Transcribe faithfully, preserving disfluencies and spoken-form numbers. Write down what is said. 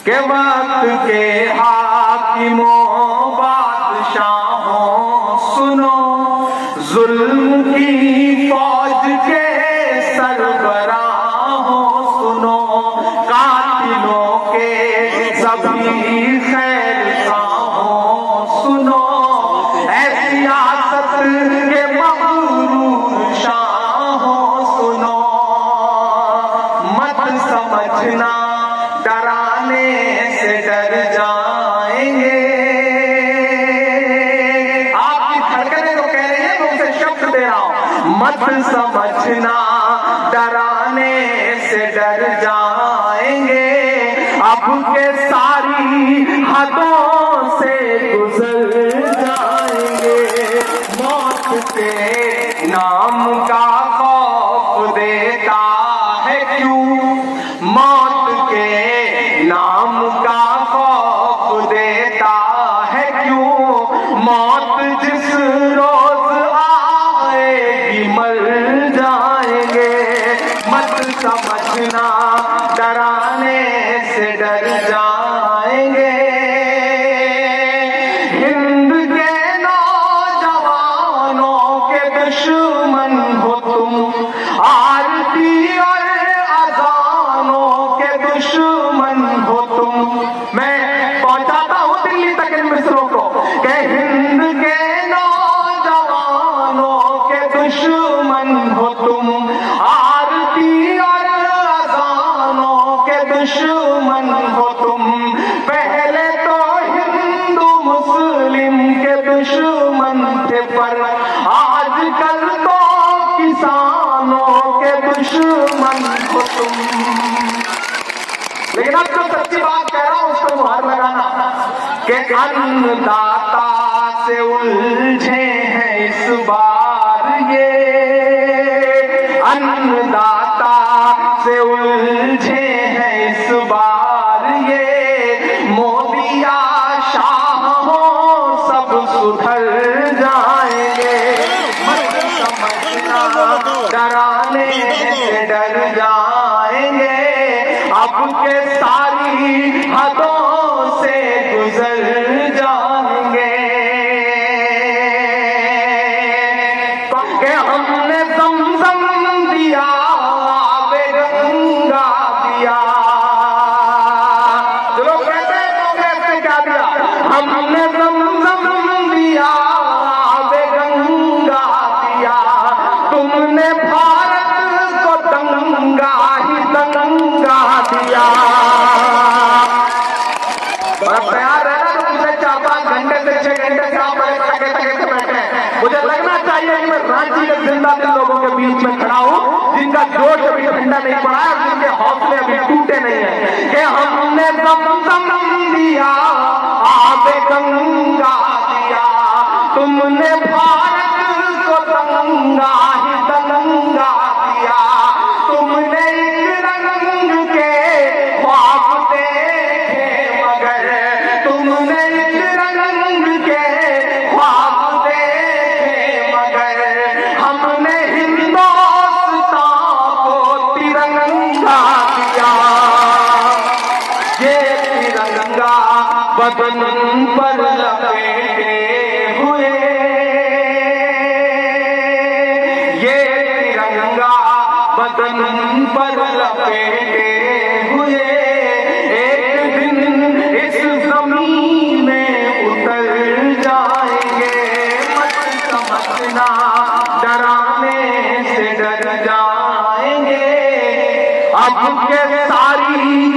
के वक्त के हाकिमों बादशाहों सुनो, जुल्म की फौज के सरबराहों सुनो, कातिलों के सभी खैरखाहों सुनो, ऐसी सियासत के मगरूर शाहों सुनो, मत समझना डराने से डर जाएंगे। आपकी धड़कनें तो कह रही है, मैं उसे शब्द दे रहा हूं, मत समझना डराने से डर जाएंगे, अब के सारी हदों से गुजर जाएंगे। मौत के नाम का खौफ देता है क्यों, मौत के नाम का खौफ देता है क्यों, मौत जिस रोज आएगी मर जाएंगे। मत समझना डराने से डर जाएंगे। हिंद के नौजवानों के दुश्मन हो तुम, आरती और अजानों के दुश्मन हो तुम। मैं पहुंचाता हूं दिल्ली तक इन मिसरों को कि हिंद के नौजवानों के दुश्मन हो तुम, आरती और अजानों के दुश्मन हो तुम। पहले तो हिंदू मुस्लिम के दुश्मन थे, पर आजकल तो किसानों के दुश्मन हो तुम। लेकिन अब जो सच्ची बात कह रहा हूं उसको मुहर लगाना कि अन्नदाता से उलझे हैं इस बार ये, अन्नदाता से उलझे हैं इस बार ये, मोदी या शाह हो सब सुधर जाएंगे। मत समझना डराने से डर जाएंगे, अब के सारी हदों से गुजर जाएंगे। कि हमने ज़मज़म दिया, आबे गंगा दिया, जो लोग कहते हैं कांग्रेस ने क्या दिया, हमने ज़मज़म दिया, आबे गंगा दिया, तुमने भारत को दंगा ही दंगा दिया। बड़ा प्यार है ना, तो मुझे चार पांच घंटे से छह घंटे से आप बड़े तके तके से बैठे हैं। मुझे लगना चाहिए कि मैं रांची के जिंदा दिल लोगों के बीच में खड़ा हूं, जिनका जोश अभी ठंडा नहीं पड़ा है, जिनके हौसले अभी टूटे नहीं है। कि हमने ज़मज़म दिया, आबे गंगा दिया, तुमने भारत को दंगा ही दंगा दिया, तुमने एक रंग के ख्वाब देखे मगर, तुमने एक रंग के ख्वाब देखे मगर, हमने हिंदुस्तान को तिरंगा दिया। ये तिरंगा बदन पर लपेटे हुए, ये तिरंगा बदन पर लपेटे हुए, एक दिन इस जमीन में उतर जाएंगे। मत समझना डराने से डर जाएंगे, अब के सारी